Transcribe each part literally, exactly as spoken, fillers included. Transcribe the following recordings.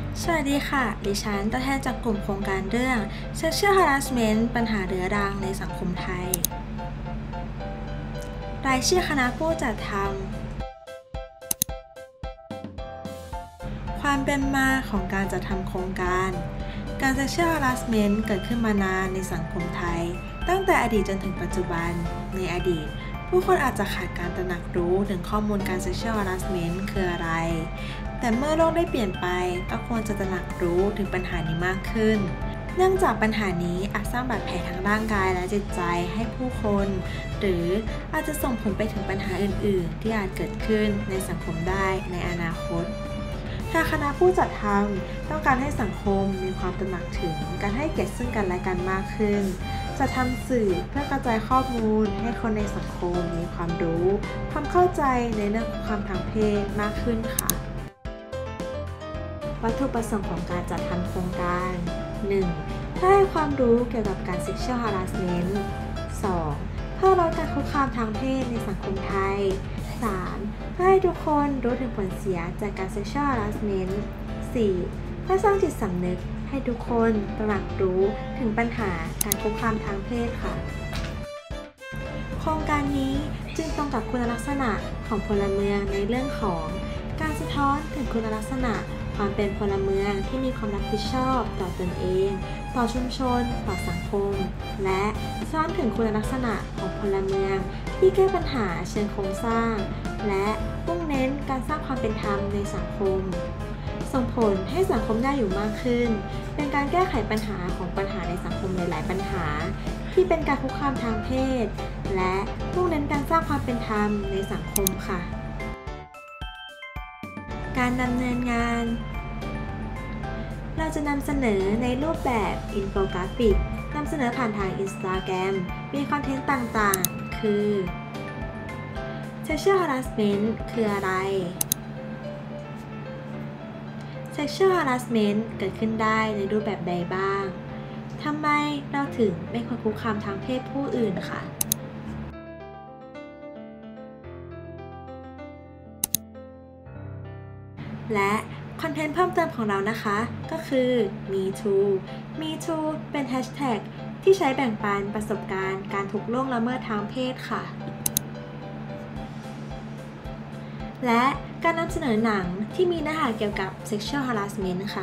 สวัสดีค่ะ ดิฉันตัวแทนจากกลุ่มโครงการเรื่อง Sexual Harassment ปัญหาเรื้อรังในสังคมไทย รายชื่อคณะผู้จัดทำ ความเป็นมาของการจัดทำโครงการ การ Sexual Harassment เกิดขึ้นมานานในสังคมไทย ตั้งแต่อดีตจนถึงปัจจุบัน ในอดีต ผู้คนอาจจะขาดการตระหนักรู้ถึงข้อมูลการ Sexual Harassment คืออะไร แต่เมื่อโลกได้เปลี่ยนไปก็ควรจะตระหนักรู้ถึงปัญหานี้มากขึ้น เนื่องจากปัญหานี้อาจสร้างบาดแผลทางร่างกายและจิตใจให้ผู้คน หรืออาจจะส่งผลไปถึงปัญหาอื่น ๆ ที่อาจเกิดขึ้นในสังคมได้ในอนาคตทางคณะผู้จัดทำต้องการให้สังคมมีความตระหนักถึงการให้เกียรติซึ่งกันและกันมากขึ้น จะทำสื่อเพื่อกระจายข้อมูลให้คนในสังคมมีความรู้ความเข้าใจในเรื่องความทางเพศมากขึ้นค่ะวัตถุประสงค์ของการจัดทำโครงการ หนึ่ง. เพื่อให้ความรู้เกี่ยวกับการ Sexual Harassment สอง. เพื่อลดการคุกคามทางเพศในสังคมไทย สาม. เพื่อให้ทุกคนรู้ถึงผลเสียจากการ Sexual Harassment สี่. เพื่อสร้างจิตสำนึกให้ทุกคนตระหนักรู้ถึงปัญหาการคุกคามทางเพศค่ะโครงการนี้จึงตรงกับคุณลักษณะของพลเมืองในเรื่องของการสะท้อนถึงคุณลักษณะความเป็นพลเมืองที่มีความรับผิดชอบต่อตนเอง ต่อชุมชน ต่อสังคม และสะท้อนถึงคุณลักษณะของพลเมืองที่แก้ปัญหาเชิงโครงสร้าง และมุ่งเน้นการสร้างความเป็นธรรมในสังคม ส่งผลให้สังคมน่าอยู่มากขึ้น เป็นการแก้ไขปัญหาของปัญหาในสังคมหลายๆปัญหา ที่เป็นการคุกคามทางเพศ และมุ่งเน้นการสร้างความเป็นธรรมในสังคมค่ะการดำเนินงาน เราจะนำเสนอในรูปแบบอินโฟกราฟิกนำเสนอผ่านทาง Instagram มีคอนเทนต์ต่างๆ คือ Sexual Harassment คืออะไร Sexual Harassment เกิดขึ้นได้ในรูปแบบใดบ้าง ทำไมเราถึงไม่ควรคุกคามทางเพศผู้อื่นค่ะและคอนเทนต์เพิ่มเติมของเรานะคะก็คือ Me Too Me Too เป็นแฮชแท็กที่ใช้แบ่งปันประสบการณ์การถูกล่วงละเมิดทางเพศค่ะและการนำเสนอหนังที่มีเนื้อหาเกี่ยวกับ Sexual Harassment ค่ะ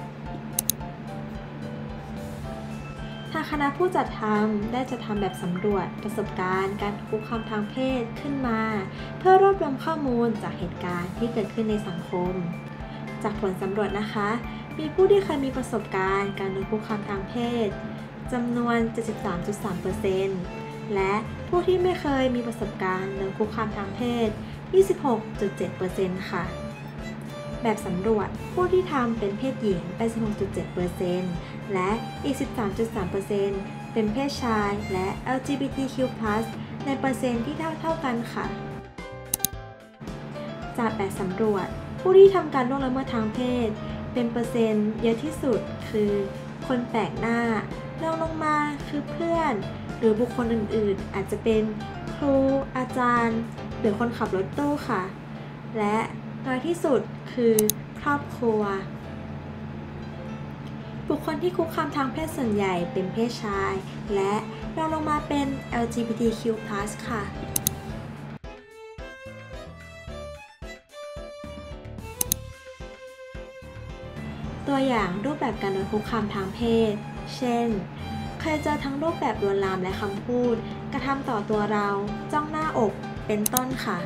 ทางคณะผู้จัดทำได้จะทำแบบสำรวจประสบการณ์การคุกคามทางเพศขึ้นมาเพื่อรวบรวมข้อมูลจากเหตุการณ์ที่เกิดขึ้นในสังคมจากผลสำรวจนะคะมีผู้ที่เคยมีประสบการณ์การโดนคุกคามทางเพศจำนวน เจ็ดสิบสามจุดสามเปอร์เซ็นต์ และผู้ที่ไม่เคยมีประสบการณ์โดนคุกคามทางเพศ ยี่สิบหกจุดเจ็ดเปอร์เซ็นต์ ค่ะแบบสำรวจผู้ที่ทำเป็นเพศหญิง แปดสิบหกจุดเจ็ดเปอร์เซ็นต์ และอีก สิบสามจุดสามเปอร์เซ็นต์ เป็นเพศชายและ แอล จี บี ที คิว พลัส ในเปอร์เซ็นต์ที่เท่าเท่ากันค่ะจากแบบสำรวจผู้ที่ทำการล่วงละเมิดทางเพศเป็นเปอร์เซ็นต์เยอะที่สุดคือคนแปลกหน้ารองลงมาคือเพื่อนหรือบุคคลอื่นๆอาจจะเป็นครูอาจารย์หรือคนขับรถตู้ค่ะและน้อยที่สุดคือครอบครัวบุคคลที่คุกคามทางเพศส่วนใหญ่เป็นเพศชายและรองลงมาเป็น แอล จี บี ที คิว พลัส ค่ะตัวอย่างรูปแบบการโดนคุกคามทางเพศเช่นเคยเจอทั้งรูปแบบลวนลามและคำพูดกระทำต่อตัวเราจ้องหน้าอกเป็นต้นค่ะ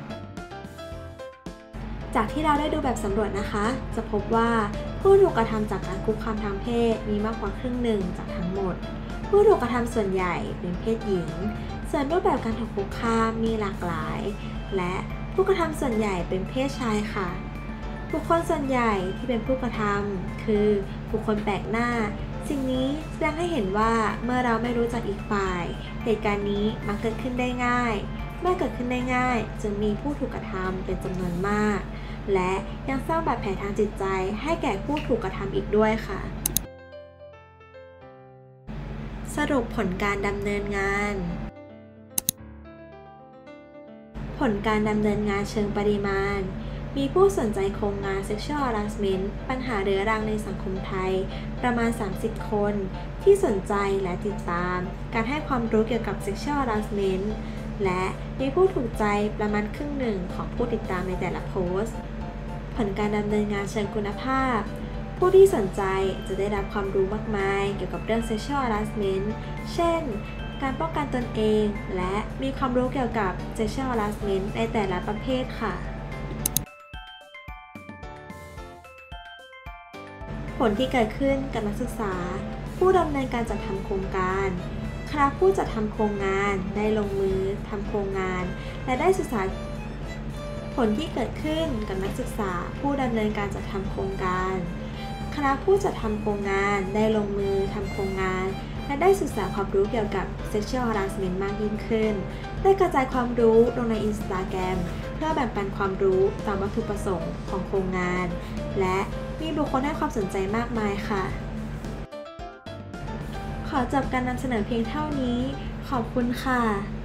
จากที่เราได้ดูแบบสำรวจนะคะจะพบว่าผู้ถูกกระทำจากการคุกคามทางเพศมีมากกว่าครึ่งหนึ่งจากทั้งหมดผู้ถูกกระทำส่วนใหญ่เป็นเพศหญิงส่วนรูปแบบการถูกคุกคามมีหลากหลายและผู้กระทำส่วนใหญ่เป็นเพศชายค่ะบุคคลส่วนใหญ่ที่เป็นผู้กระทำคือบุคคลแปลกหน้าสิ่งนี้แสดงให้เห็นว่าเมื่อเราไม่รู้จักอีกฝ่ายเหตุการณ์นี้มักเกิดขึ้นได้ง่ายเมื่อเกิดขึ้นได้ง่ายจึงมีผู้ถูกกระทำเป็นจำนวนมากและยังสร้างบาดแผลทางจิตใจให้แก่ผู้ถูกกระทำอีกด้วยค่ะสรุปผลการดำเนินงานผลการดำเนินงานเชิงปริมาณมีผู้สนใจโครงงาน Sexual Harassment ปัญหาเรื้อรังในสังคมไทยประมาณ สามสิบ คนที่สนใจและติดตามการให้ความรู้เกี่ยวกับ Sexual Harassment และมีผู้ถูกใจประมาณครึ่งหนึ่งของผู้ติดตามในแต่ละโพสต์ ผลการดำเนินงานเชิงคุณภาพผู้ที่สนใจจะได้รับความรู้มากมายเกี่ยวกับเรื่อง Sexual Harassment เช่น การป้องกันตนเองและมีความรู้เกี่ยวกับ Sexual Harassment ในแต่ละประเภทค่ะผลที่เกิดขึ้นกับนักศึกษาผู้ดำเนินการจัดทำโครงการคณะผู้จัดทำโครงงานได้ลงมือทำโครงงานและได้ศึกษาผลที่เกิดขึ้นกับนักศึกษาผู้ดำเนินการจัดทำโครงการคณะผู้จัดทำโครงงานได้ลงมือทำโครงงานและได้ศึกษาความรู้เกี่ยวกับ Sexual Harassment มากยิ่งขึ้นได้กระจายความรู้ลงใน Instagram เพื่อแบ่งปันความรู้ตามวัตถุประสงค์ของโครงงานและมีบุคคลให้ความสนใจมากมายค่ะขอจบการนำเสนอเพียงเท่านี้ขอบคุณค่ะ